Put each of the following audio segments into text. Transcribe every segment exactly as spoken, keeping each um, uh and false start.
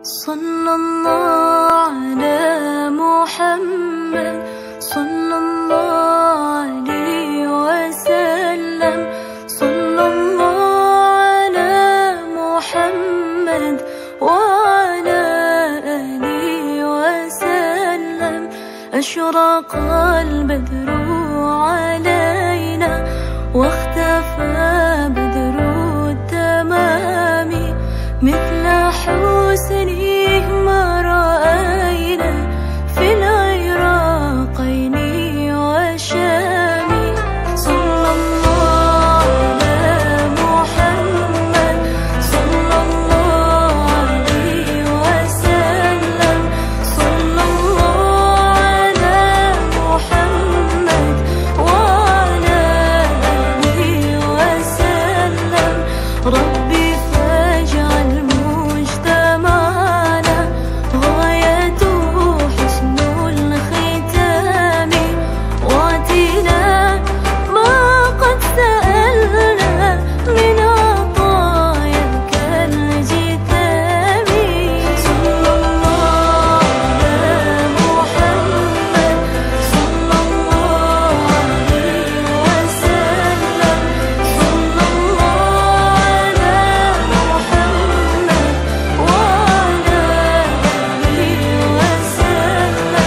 صلى الله على محمد صلى الله عليه وسلم صلى الله على محمد وعلى آله وسلم. أشرق البدر علينا واختفى بدر التمام مثل حسنه ما رأينا في العراقين والشام. صلى الله على محمد صلى الله عليه وسلم صلى الله على محمد وعلى آله وسلم. ربي فاجعل مجتمعنا غايته حسن الختام واعطنا ما قد سألنا من عطاياك الجتام. صلى الله على محمد صلى الله عليه وسلم صلى الله على محمد وعلى آله وسلم.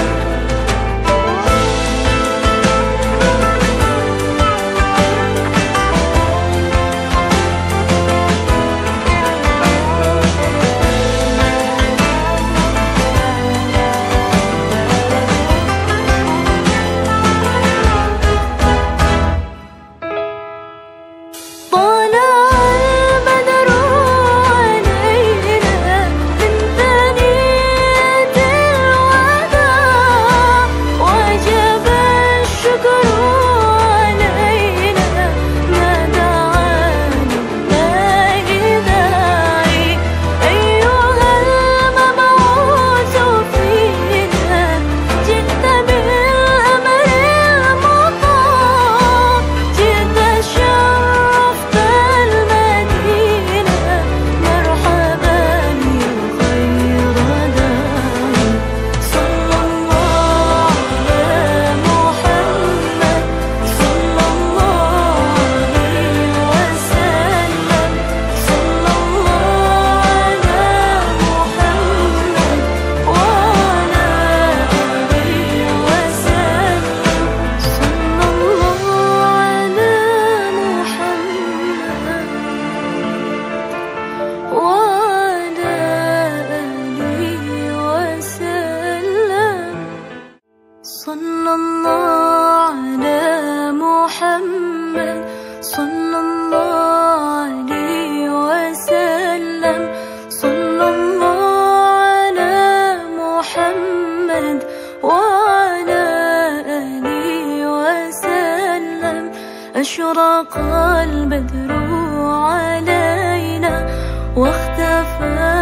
طلع البدر علينا من ثنية الوداع وجب الشكر علينا ما دعا لله داعي. أيها المبعوث فينا جئت بالأمر المطاع جئت شرفت المدينة مرحبا يا خير داعي. صلى الله على محمد صلى الله عليه وسلم صلى الله على محمد وعلى آله وسلم صلى الله على محمد وعلى آله وسلم. صلى الله على محمد صلى الله عليه وسلم صلى الله على محمد وعلى آله وسلم. أشرق البدر علينا واختفى